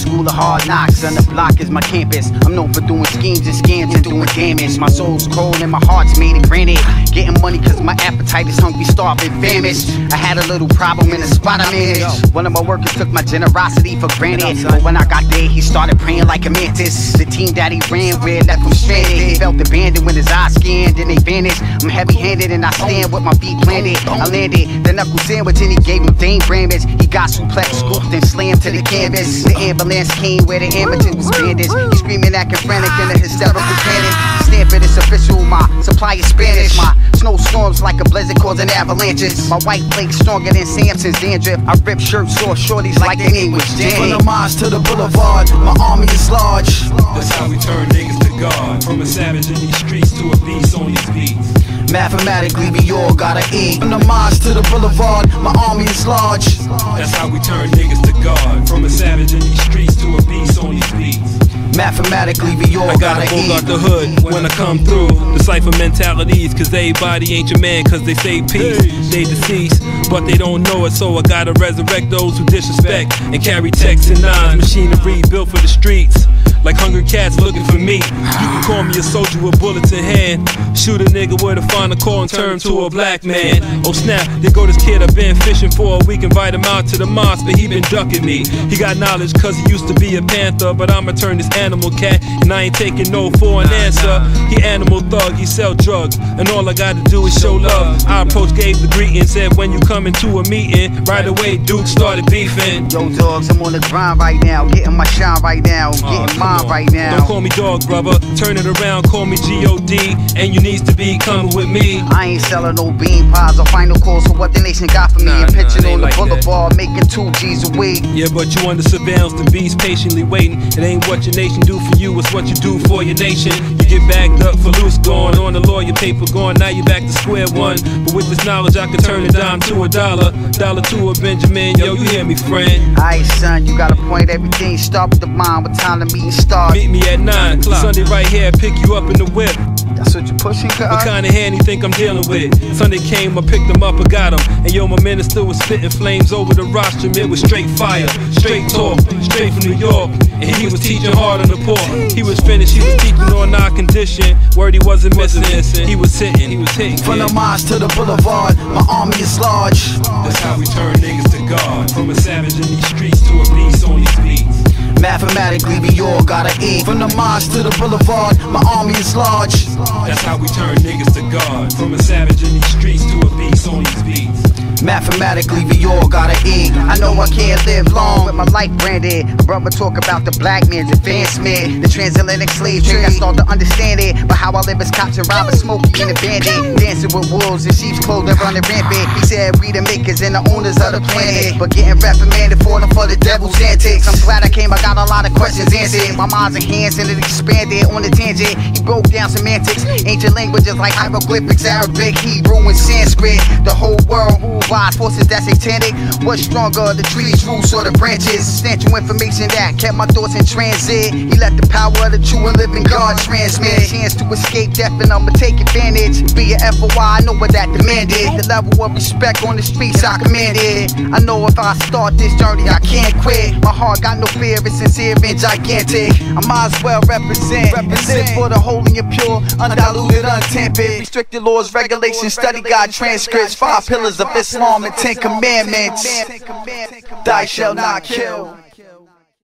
school of hard knocks. On the block is my campus. I'm known for doing schemes and scams and doing damage. My soul's cold and my heart's made of granite. Getting money cause my appetite is hungry, starving, famished. I had a little problem in the spot I managed. One of my workers took my generosity for granted, but when I got there, he started praying like a mantis. The team that he ran with left him stranded. He felt abandoned when his eyes scanned and they vanished. I'm heavy-handed and I stand with my feet planted. I landed the knuckle sandwich and he gave him Dane Bramage. He got suplex, scooped and slammed to the canvas. The ambulance came where the ambulance was bandaged. He screaming acting frantic in a hysterical panic. Stanford is official, my supply is Spanish. My snowstorms like a blizzard causing avalanches. My white flake stronger than Samson's dandruff. I rip shirts off shorties like their name was Jan. From the mines to the boulevard, my army is large. That's how we turn niggas to God. From a savage in these streets to a beast on these beats. Mathematically, we all gotta eat. From the mines to the boulevard, my army is large. That's how we turn niggas to God. From a savage in these streets to a beast on these beats. Mathematically, we all I gotta eat. pull out the hood when I come through. The cipher mentalities, cause everybody ain't your man, cause they say peace. They deceased, but they don't know it, so I gotta resurrect those who disrespect and carry texts and nines. Machinery built for the streets, like hungry cats looking for me. You can call me a soldier with bullets in hand. Shoot a nigga with a final call and turn him to a black man. Oh snap, there go this kid I've been fishing for a week. Invite him out to the mosque, but he been ducking me. He got knowledge cause he used to be a panther, but I'ma turn this animal cat, and I ain't taking no for an answer. He animal thug, he sell drugs, and all I gotta do is show love. I approached, gave the greeting, said when you come into a meeting, right away dude started beefing. Yo dogs, I'm on the grind right now, getting my shine right now, getting mine right now. Don't call me dog, brother, turn it around, call me G.O.D. And you needs to be coming with me. I ain't selling no bean pies or final calls for what the nation got for me. And pitching on the boulevard, making 2 G's a week. Yeah, but you under surveillance, the beast patiently waiting. It ain't what your nation do for you, it's what you do for your nation. You get backed up for loose going on the lawyer paper going, now you back to square one. But with this knowledge I can turn it down to $1, dollar to a Benjamin. Yo, you hear me, friend? Aight son, you got a point, everything start with the mind. What time the meeting start? Meet me at 9 o'clock. Sunday right here, pick you up in the whip. That's what you're pushing, cuz? What kind of hand you think I'm dealing with? Sunday came, I picked him up, I got him. And yo, my minister was spitting flames over the rostrum. It was straight fire, straight talk, straight from New York. And he was teaching hard on the poor. He was finished, he was teaching on our condition. Word he wasn't missing, he was hitting. From the mines to the boulevard, my army is large. That's how we turn niggas to God. From a savage in these streets to a beast on these beats. Mathematically, we all gotta eat. From the mines to the boulevard, my army is large. That's how we turn niggas to God. From a savage in these streets to a beast on these beats. Mathematically, we all gotta eat. I know I can't live long with my life branded. Brother talk about the black man's advancement, the transatlantic slave trade. I start to understand it, but how I live is cops and robbers, Smokey and the bandit, dancing with wolves in sheep's clothing, running rampant. He said we the makers and the owners of the planet, but getting reprimanded for the devil's antics. I'm glad I came, I got a lot of questions answered. My mind's enhanced and it expanded on the tangent. He broke down semantics, ancient languages like hieroglyphics, Arabic, Hebrew, and Sanskrit. The whole world ruled by forces that's satanic. What's stronger, the trees, roots, or the branches? Substantial information that kept my thoughts in transit. He let the power of the true and living God transmit. Chance to escape death and I'ma take advantage. Be a FOI, I know what that demanded. The level of respect on the streets I commanded. I know if I start this journey I can't quit. My heart got no fear, it's sincere and gigantic. I might as well represent and live for the holy and pure, undiluted, untampered. Restricted laws, regulations, study guide transcripts, 5 pillars of Islam and 10 commandments. Thou shalt not kill.